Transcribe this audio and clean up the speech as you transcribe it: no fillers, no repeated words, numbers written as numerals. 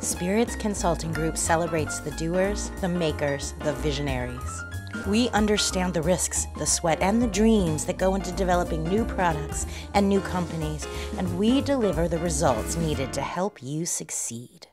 Spirits Consulting Group celebrates the doers, the makers, the visionaries. We understand the risks, the sweat, and the dreams that go into developing new products and new companies, and we deliver the results needed to help you succeed.